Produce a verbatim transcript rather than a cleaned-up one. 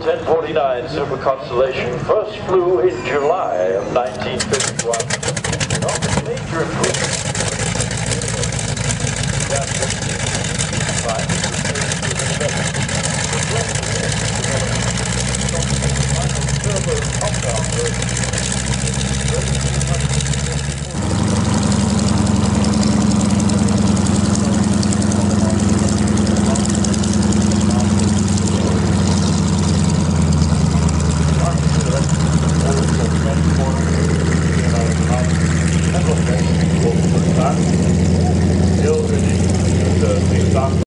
ten forty-nine Super Constellation first flew in July of nineteen fifty-one.